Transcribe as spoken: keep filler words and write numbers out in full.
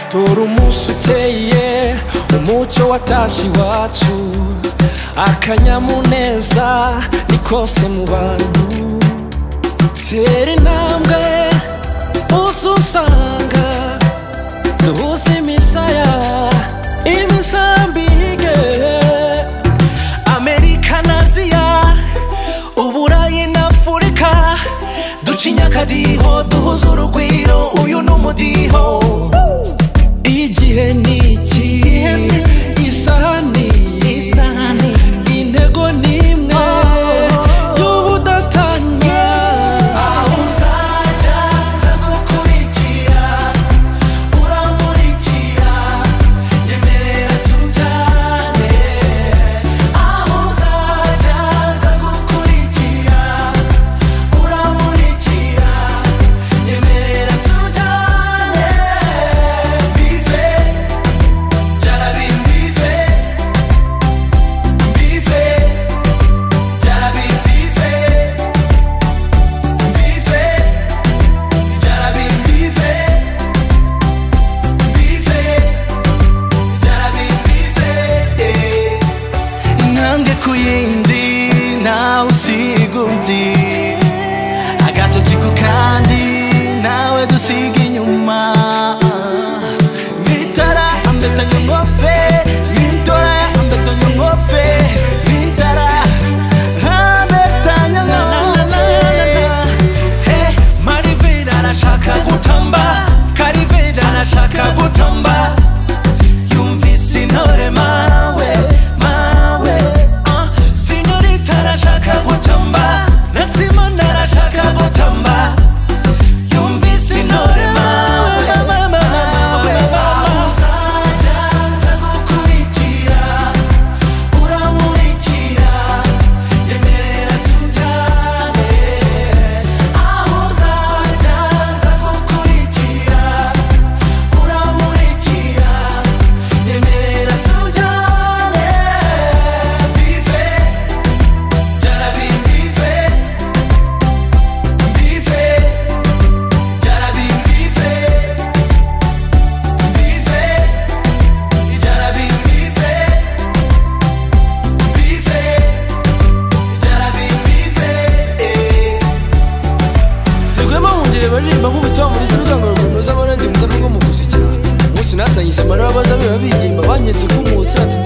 dore umunsi ukeye umucyo watashi wacu akanyamuneza nikose mu bantu tera intambwe uzusanga duhuze imisaya imisambige Amerika na Aziya Uburayi na Afurika ducinya akadiho duhuza urugwiro uyu n'umudiho igihe niki isaha ni intego nimwe y'ubudatanya aho uzajya nzagukurikira uramurikira yemerera tujyane aho uzajya nzagukurikira uramurikira yemerera tujyane bive Diarabi bive bive Diarabi bive bive Diarabi bive bive Diarabi bive intambwe ku yindi nawe usiga undi agatoki ku kandi nawe dusiga inyuma nitara ambeta nyongofe nitora ambeta nyongofe nitara ambeta nyongofe hey marivera arashaka gutamba karivera arashaka gutamba yumvise intore mawe mawe uh, sinyorita arashaka gutamba na Simona arashaka gutamba yumvise intore mawe aho uzajya nzagukurikira uramurikira yemerera tujyane aho uzajya nzagukurikira uramurikira yemerera tujyane bive Diarabi bive bive Diarabi bive bive Diarabi bive bive Diarabi bive Tegwema mungire baririmba nk'ubitaho muri z'urugamba runoza abandi mudafunga mu kuzikira umunsi natanyije amaraba baza biba bigimba banyetse ko umutsi ati